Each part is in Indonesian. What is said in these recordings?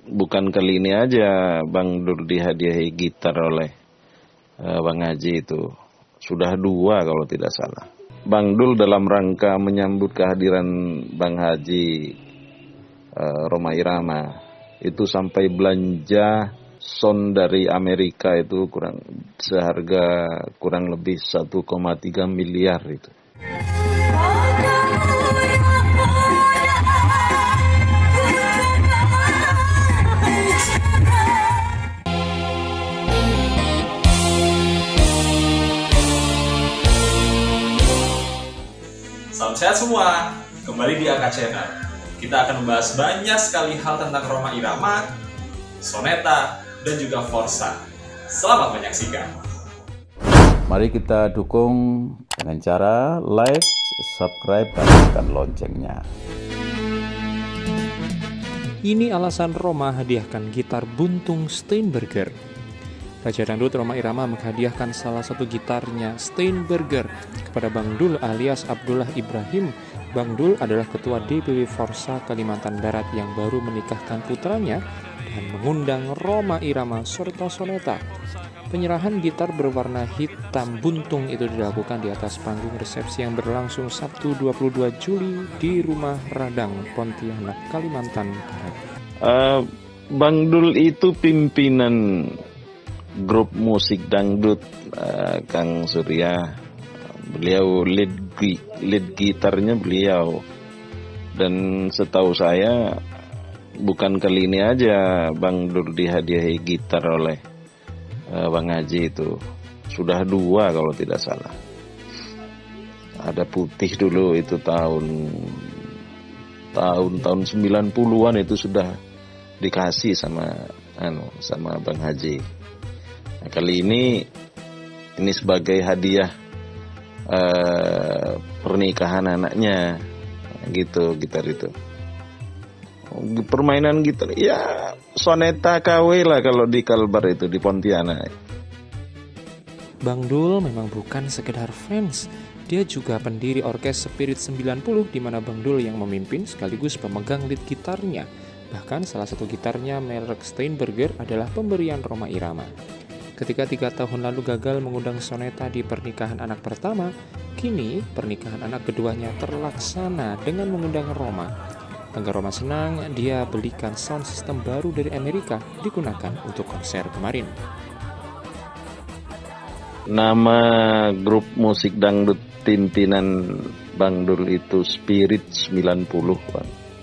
bukan kali ini aja Bang Dul dihadiahi gitar oleh Bang Haji itu. Sudah 2 kalau tidak salah. Bang Dul dalam rangka menyambut kehadiran Bang Haji Rhoma Irama itu sampai belanja sound dari Amerika itu seharga kurang lebih 1,3 miliar itu. Salam sehat semua, kembali di AK Channel. Kita akan membahas banyak sekali hal tentang Rhoma Irama, Soneta, dan juga Forza. Selamat menyaksikan. Mari kita dukung dengan cara like, subscribe, dan tekan loncengnya. Ini alasan Rhoma hadiahkan gitar buntung Steinberger. Raja Dangdut Rhoma Irama menghadiahkan salah satu gitarnya Steinberger kepada Bang Dul alias Abdullah Ibrahim. Bang Dul adalah ketua DPW Forza Kalimantan Barat yang baru menikahkan putranya dan mengundang Rhoma Irama serta Soneta. Penyerahan gitar berwarna hitam buntung itu dilakukan di atas panggung resepsi yang berlangsung Sabtu 22 Juli di Rumah Radang, Pontianak, Kalimantan Barat. Bang Dul itu pimpinan grup musik dangdut Kang Surya. Beliau lead gitarnya beliau. Dan setahu saya bukan kali ini aja Bang Dul dihadiahi gitar oleh Bang Haji itu. Sudah 2 kalau tidak salah. Ada putih dulu itu tahun 90-an itu sudah dikasih sama Bang Haji. Nah, kali ini sebagai hadiah pernikahan anaknya gitu, gitar itu. Permainan gitar ya Soneta KW lah kalau di Kalbar itu di Pontianak. Bang Dul memang bukan sekedar fans, dia juga pendiri orkes Spirit 90 di mana Bang Dul yang memimpin sekaligus pemegang lead gitarnya. Bahkan salah satu gitarnya merek Steinberger adalah pemberian Rhoma Irama. Ketika 3 tahun lalu gagal mengundang Soneta di pernikahan anak pertama, kini pernikahan anak keduanya terlaksana dengan mengundang Rhoma. Bangga Rhoma senang, dia belikan sound system baru dari Amerika digunakan untuk konser kemarin. Nama grup musik dangdut pimpinan Bang Dul itu Spirit 90, Bang.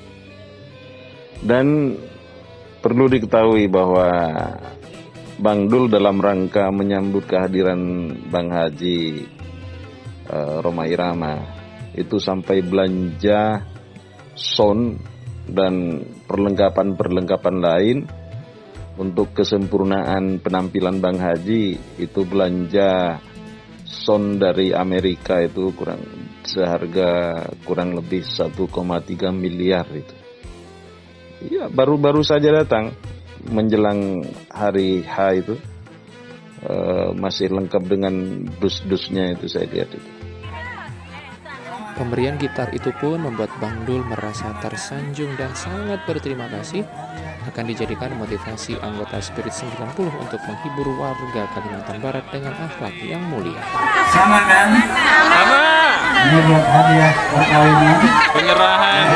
Dan perlu diketahui bahwa Bang Dul dalam rangka menyambut kehadiran Bang Haji Rhoma Irama itu sampai belanja sound dan perlengkapan lain untuk kesempurnaan penampilan Bang Haji. Itu belanja sound dari Amerika itu seharga kurang lebih 1,3 miliar itu. Iya, baru saja datang menjelang hari H itu, masih lengkap dengan dus-dusnya itu saya lihat itu. Pemberian gitar itu pun membuat Bang Dul merasa tersanjung dan sangat berterima kasih. Akan dijadikan motivasi anggota Spirit 90 untuk menghibur warga Kalimantan Barat dengan akhlak yang mulia. Sama kan? Sama. Ini buat hadiah perkawinan. Penyerahan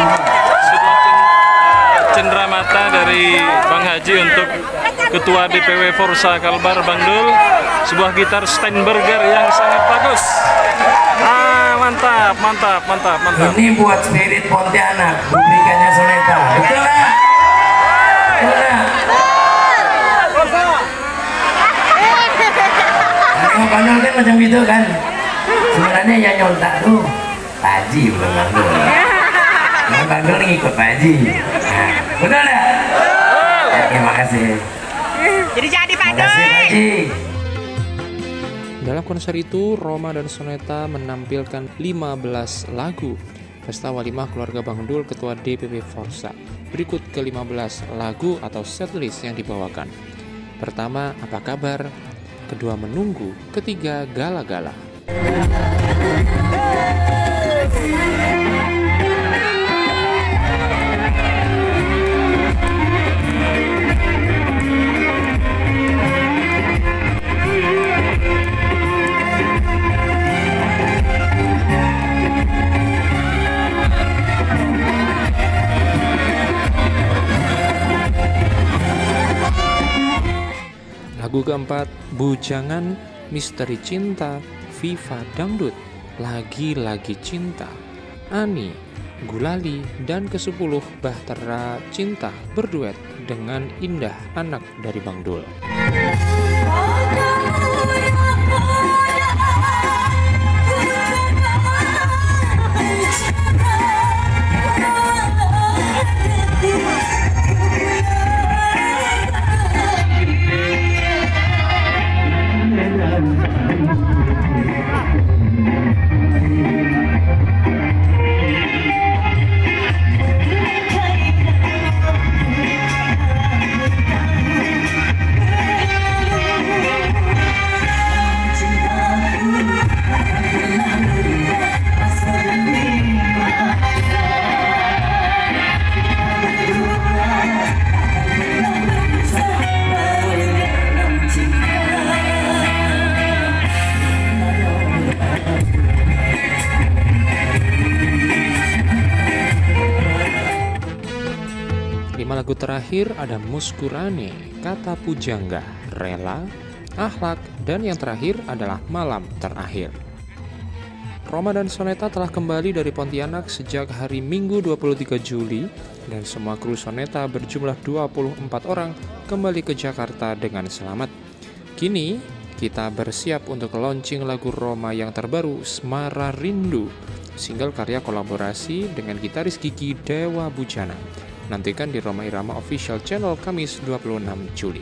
cenderamata dari Bang Haji untuk Ketua DPW Forza Kalbar Bang Dul, sebuah gitar Steinberger yang sangat bagus. Mantap. Ini buat Spirit Pontianak, belikannya Soneta. Betul nggak? Nah, Bang Dul kan macam gitu kan. Sebenarnya yang nyontak tuh Pak Haji, bukan Bang Dul. Nah, Bang Dul ngikut Pak Haji. Nah, betul nggak? Terima kasih. Jadi Pak Terima kasih Pak Haji. Dalam konser itu, Rhoma dan Soneta menampilkan 15 lagu. Pesta walimah keluarga Bang Dul, Ketua DPW Forza. Berikut ke-15 lagu atau setlist yang dibawakan. Pertama, Apa Kabar? Kedua, Menunggu. Ketiga, Gala-Gala. Lagu keempat, Bujangan Misteri Cinta, Viva Dangdut, Lagi-Lagi Cinta, Ani, Gulali, dan ke-10 Bahtera Cinta berduet dengan Indah, anak dari Bang Dul. Lagu terakhir ada Muskurane, Kata Pujangga, Rela, Akhlak, dan yang terakhir adalah Malam Terakhir. Roma dan Soneta telah kembali dari Pontianak sejak hari Minggu 23 Juli dan semua kru Soneta berjumlah 24 orang kembali ke Jakarta dengan selamat. Kini kita bersiap untuk launching lagu Roma yang terbaru, Semara Rindu, single karya kolaborasi dengan gitaris Gigi Dewa Bujana. Nantikan di Roma Irama Official Channel Kamis 26 Juli.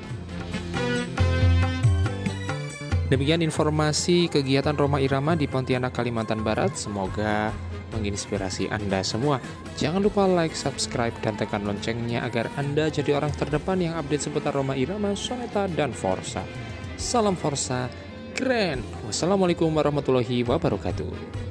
Demikian informasi kegiatan Roma Irama di Pontianak, Kalimantan Barat. Semoga menginspirasi Anda semua. Jangan lupa like, subscribe, dan tekan loncengnya agar Anda jadi orang terdepan yang update seputar Roma Irama, Soneta, dan Forsa. Salam Forsa, keren! Wassalamualaikum warahmatullahi wabarakatuh.